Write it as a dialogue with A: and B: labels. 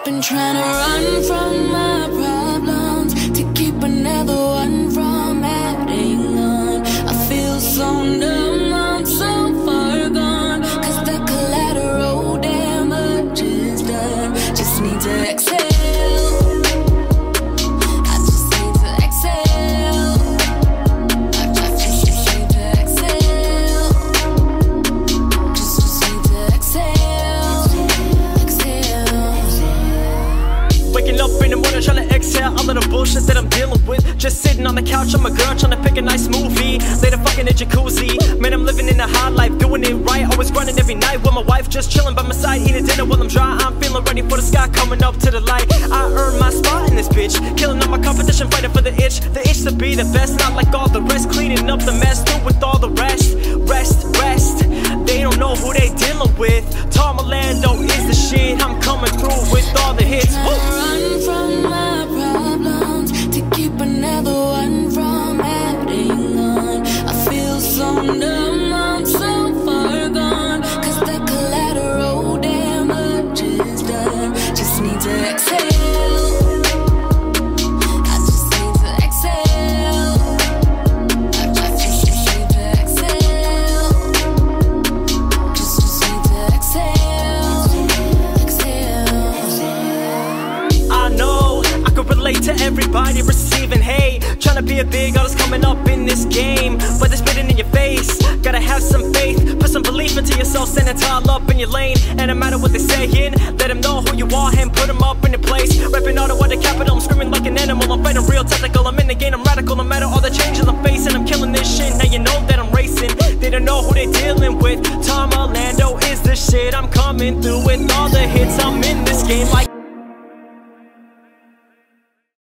A: Been trying to run from my problems to keep another one from adding on. I feel so numb, I'm so far gone, 'cause the collateral damage is done. Just need to exhale. I just need to exhale. I just need to exhale. Just need to exhale.
B: Waking up in the morning trying to exhale all of the bullshit that I'm dealing with. Just sitting on the couch on my girl trying to pick a nice movie. Later fucking in jacuzzi. Man, I'm living in a high life, doing it right. Always grinding every night with my wife, just chilling by my side, eating dinner while I'm dry. I'm feeling ready for the sky coming up to the light. I earned my spot in this bitch, killing all my competition, fighting for the itch to be the best, not like all the rest. Cleaning up the mess, through with all the rest. Rest. They don't know who they dealing with. Tom Orlando is the shit. I'm coming through with all the hits.
A: Run from my problems to keep another one from adding on. I feel so numb, I'm so far gone, 'cause the collateral damage is done. Just need to exhale. I just need to exhale. I just need to exhale. Just need to exhale.
B: I know I could relate to everybody receiving hate, trying to be a big artist coming up in this game, but they're spitting in your face. Gotta have some faith, put some belief into yourself, standing tall up in your lane. And no matter what they're saying, let them know who you are and put them up in your place. Rapping all the way to capital, I'm screaming like an animal. I'm fighting real technical, I'm in the game, I'm radical. No matter all the changes I'm facing, I'm killing this shit. Now you know that I'm racing. They don't know who they're dealing with. Tom Orlando is the shit. I'm coming through with all the hits. I'm in this game like